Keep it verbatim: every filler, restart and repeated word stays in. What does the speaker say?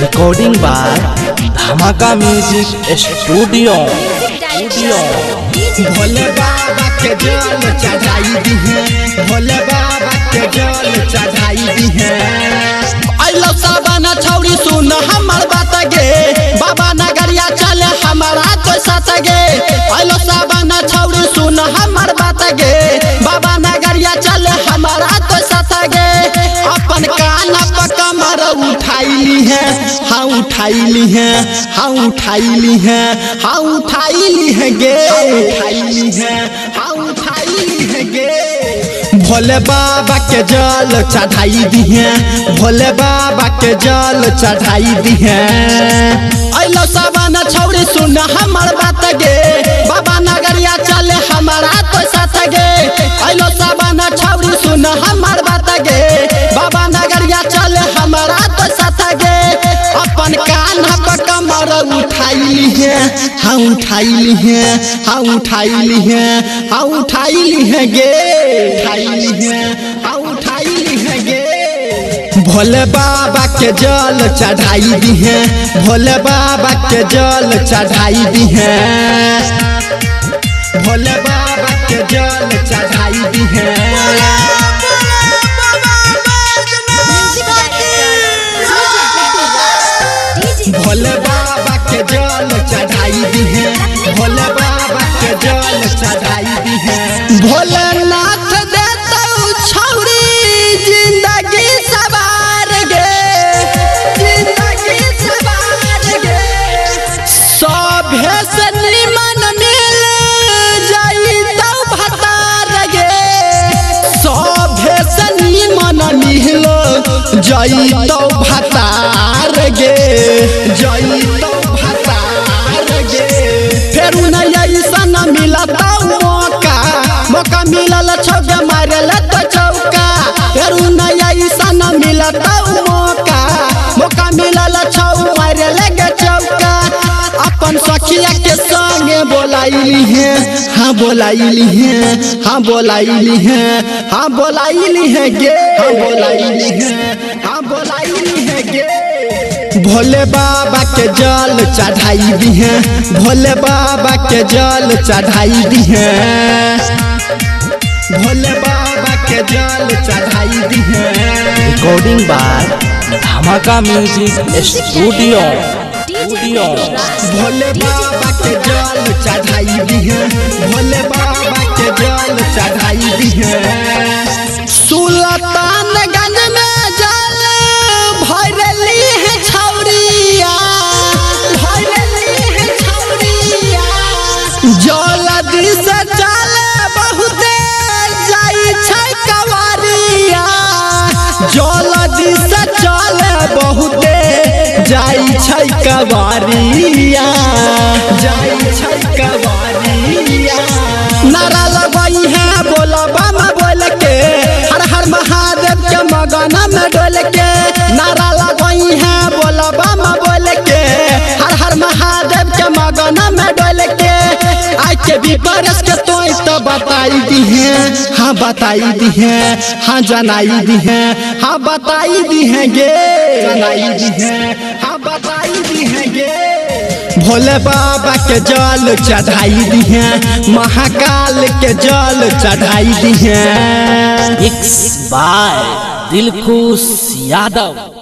Recording by Dhamaka music studio. Bhole Baba के जल चढ़ाई दी है, भोले बाबा के जल चढ़ाई दी है। आइलो सावन छौरी सुन हमर बात गे, बाबा नगरिया चले हमारा तो साथ गे। आइलो सावन छौरी सुन हमर बात गे, बाबा नगरिया चले हमारा तो साथ गे। अपन कान पर कमर उठाईली है, हाँ उठाईली है, हाँ उठाईली है, हाँ उठाईली है गे, उठाईली है, हाँ उठाईली है गे। भोले बाबा के जल चढ़ाई दी है, भोले बाबा के जल चढ़ाई दी है। आइलो सावन छौरी सुन हमर बात गे, बाबा नगरिया चले हमारा तो साथ गे। आइलो सावन छौरी सुन हमर बात गे, बाबा नगरिया चले हमारा तो साथ गे। अपन कान पर कमर उठाईली है, हाँ उठाईली है, हाँ उठाईली है, हाँ उठाईली है गे, उठाईली है, हाँ उठाईली है गे। भोले बाबा के जल चढ़ाई दी है, भोले बाबा के जल चढ़ाई दी है, भोले बाबा के जल चढ़ाई दी है। भोले बाबा के जल चढ़ाई दी है, भोले बाबा के जल चढ़ाई दी है। भोलेनाथ देता छौरी जिंदगी सवार गे, जिंदगी सवार गे। सभे से निमन मिल जाई तो भतार गे, सभे से निमन मिल जाई तो भतार गे, जाई तो भतार गे। फेर नहीं ऐसा न मिला तो मौका, मौका मिलल छौके मारल तो चौका। फेर नहीं ऐसा न मिला तो मौका, मौका मिलल छौ मारल गे चौका। अपन सखिया के संगे बोलाईली है, हाँ बोलाईली है, हाँ बोलाईली है, हाँ बोलाईली है गे, हाँ बोलाईली है, हाँ बोलाईली है गे। भोले बाबा के जल चढ़ाई दी है, भोले बाबा के जल चढ़ाई दी है, भोले बाबा के जल चढ़ाई दी है। Recording by Dhamaka music studio. Bhole Baba के जल चढ़ाई दी है, भोले बाबा के जल चढ़ाई दी है। सुल्तानगंज में जल भरली है छौरिया, भरली है छौरिया। जल्दी से चल बहुते जाई छै कवरिया, जल्दी से चल बहुते जाई छै कवरिया, जाई छै कवरिया। नारा लगई है बोला बम बोल के, हर हर महादेव के मगन में डोल के। नारा लगई है बोला बम बोल के, हर हर महादेव के मगन में डोल के। आज के भी बरस के तो तो बताई दी है, हाँ बताई दी है, हाँ जनाई दी है, हाँ बताई दी है गे, जनाई दी है, हाँ बताई दी है गे। भोले बाबा के जल चढ़ाई दी है, महाकाल के जल चढ़ाई दी है। Mix by Dilkhush Yadav.